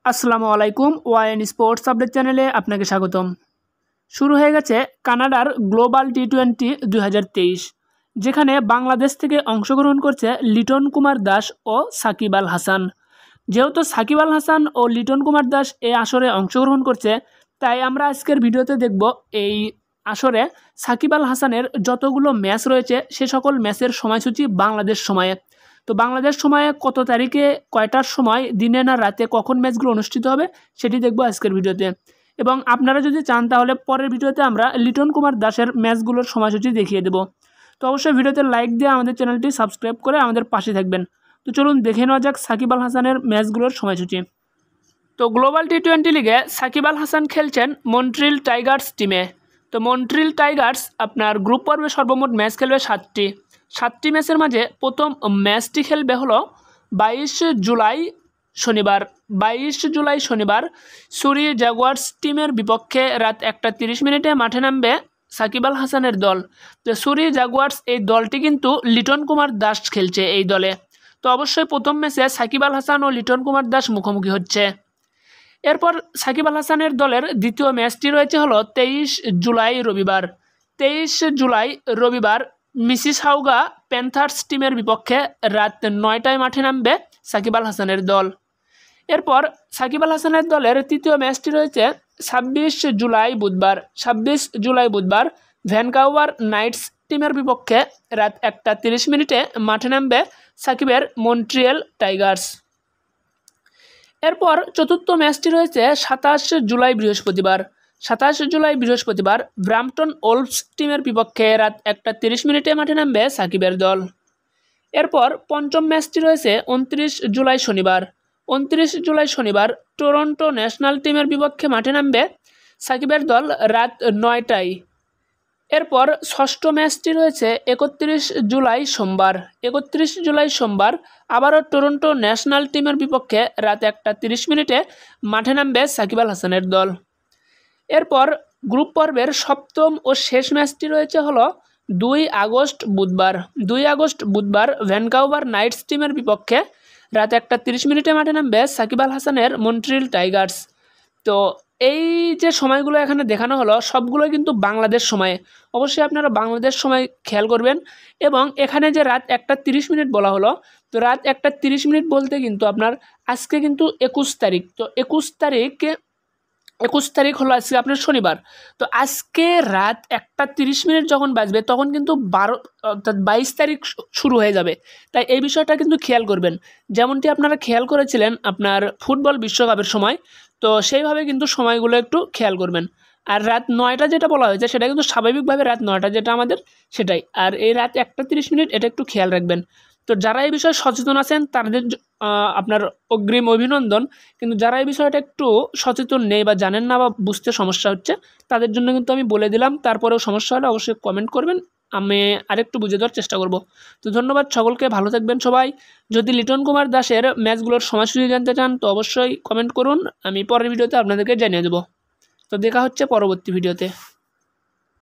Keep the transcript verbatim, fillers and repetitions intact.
আসসালামু আলাইকুম YN sports update চ্যানেলে আপনাকে স্বাগতম। শুরু হয়ে গেছে কানাডার গ্লোবাল টি টোয়েন্টি দুই হাজার তেইশ, যেখানে বাংলাদেশ থেকে অংশগ্রহণ করছে লিটন কুমার দাস ও সাকিব আল হাসান। যেহেতু সাকিব আল হাসান ও লিটন কুমার দাস এই আসরে অংশগ্রহণ করছে, তাই আমরা আজকের ভিডিওতে দেখব এই আসরে সাকিব আল হাসানের যতগুলো ম্যাচ রয়েছে সে সকল ম্যাচের সময়সূচি বাংলাদেশ সময়ে। তো বাংলাদেশ সময়ে কত তারিখে কয়টার সময়, দিনে না রাতে, কখন ম্যাচগুলো অনুষ্ঠিত হবে সেটি দেখব আজকের ভিডিওতে। এবং আপনারা যদি চান তাহলে পরের ভিডিওতে আমরা লিটন কুমার দাসের ম্যাচগুলোর সময়সূচি দেখিয়ে দেব। তো অবশ্যই ভিডিওতে লাইক দিয়ে আমাদের চ্যানেলটি সাবস্ক্রাইব করে আমাদের পাশে থাকবেন। তো চলুন দেখে নেওয়া যাক সাকিব আল হাসানের ম্যাচগুলোর সময়সূচি। তো গ্লোবাল টি টোয়েন্টি লিগে সাকিব আল হাসান খেলছেন মন্ট্রিল টাইগার্স টিমে। তো মন্ট্রিল টাইগার্স আপনার গ্রুপ পর্বে সর্বমোট ম্যাচ খেলবে সাতটি সাতটি ম্যাচের মাঝে প্রথম ম্যাচটি খেলবে হলো বাইশ জুলাই শনিবার বাইশ জুলাই শনিবার সুরি জাগুয়ার্স টিমের বিপক্ষে রাত একটা তিরিশ মিনিটে মাঠে নামবে সাকিব আল হাসানের দল। তো সুরি জাগুয়ার্স এই দলটি কিন্তু লিটন কুমার দাস খেলছে এই দলে। তো অবশ্যই প্রথম ম্যাচে সাকিব আল হাসান ও লিটন কুমার দাস মুখোমুখি হচ্ছে। এরপর সাকিব আল হাসানের দলের দ্বিতীয় ম্যাচটি রয়েছে হলো তেইশ জুলাই রবিবার তেইশ জুলাই রবিবার মিসিসাউগা প্যান্থার্স টিমের বিপক্ষে রাত নয়টায় মাঠে নামবে সাকিব আল হাসানের দল। এরপর সাকিব আল হাসানের দলের তৃতীয় ম্যাচটি রয়েছে ছাব্বিশ জুলাই বুধবার ছাব্বিশ জুলাই বুধবার ভ্যানকাউভার নাইটস টিমের বিপক্ষে রাত একটা তিরিশ মিনিটে মাঠে নামবে সাকিবের মন্ট্রিয়েল টাইগার্স। এরপর চতুর্থ ম্যাচটি রয়েছে সাতাশ জুলাই বৃহস্পতিবার সাতাশ জুলাই বৃহস্পতিবার ব্রাম্পটন ওলভস টিমের বিপক্ষে রাত একটা তিরিশ মিনিটে মাঠে নামবে সাকিবের দল। এরপর পঞ্চম ম্যাচটি রয়েছে উনত্রিশ জুলাই শনিবার উনত্রিশ জুলাই শনিবার টরন্টো ন্যাশনাল টিমের বিপক্ষে মাঠে নামবে সাকিবের দল রাত নয়টায়। এরপর ষষ্ঠ ম্যাচটি রয়েছে একত্রিশ জুলাই সোমবার একত্রিশ জুলাই সোমবার আবারও টরন্টো ন্যাশনাল টিমের বিপক্ষে রাত একটা তিরিশ মিনিটে মাঠে নামবে সাকিব আল হাসানের দল। এরপর গ্রুপ পর্বের সপ্তম ও শেষ ম্যাচটি রয়েছে হলো দুই আগস্ট বুধবার দুই আগস্ট বুধবার ভ্যানকাউভার নাইটস টিমের বিপক্ষে রাত একটা তিরিশ মিনিটে মাঠে নামবে সাকিব আল হাসানের মন্ট্রিল টাইগার্স। তো এই যে সময়গুলো এখানে দেখানো হলো সবগুলো কিন্তু বাংলাদেশ সময়ে। অবশ্যই আপনারা বাংলাদেশ সময় খেয়াল করবেন। এবং এখানে যে রাত একটা তিরিশ মিনিট বলা হলো, তো রাত একটা তিরিশ মিনিট বলতে কিন্তু আপনার আজকে কিন্তু একুশ তারিখ তো একুশ তারিখ একুশ তারিখ হলো আজকে আপনার শনিবার। তো আজকে রাত একটা তিরিশ মিনিট যখন বাজবে তখন কিন্তু বারো অর্থাৎ বাইশ তারিখ শুরু হয়ে যাবে। তাই এই বিষয়টা কিন্তু খেয়াল করবেন, যেমনটি আপনারা খেয়াল করেছিলেন আপনার ফুটবল বিশ্বকাপের সময়। তো সেইভাবে কিন্তু সময়গুলো একটু খেয়াল করবেন। আর রাত নয়টা যেটা বলা হয়েছে সেটা কিন্তু স্বাভাবিকভাবে রাত নয়টা যেটা আমাদের সেটাই। আর এই রাত একটা তিরিশ মিনিট এটা একটু খেয়াল রাখবেন। তো যারা এই বিষয়ে সচেতন আছেন তাদের আপনার অগ্রিম অভিনন্দন, কিন্তু যারা এই বিষয়টা একটু সচেতন নেই বা জানেন না বা বুঝতে সমস্যা হচ্ছে তাদের জন্য কিন্তু আমি বলে দিলাম। তারপরেও সমস্যা হলে অবশ্যই কমেন্ট করবেন, আমি আরেকটু বুঝে দেওয়ার চেষ্টা করব। তো ধন্যবাদ সকলকে, ভালো থাকবেন সবাই। যদি লিটন কুমার দাসের ম্যাচগুলোর সময়সূচি জানতে চান তো অবশ্যই কমেন্ট করুন, আমি পরের ভিডিওতে আপনাদেরকে জানিয়ে দেবো। তো দেখা হচ্ছে পরবর্তী ভিডিওতে।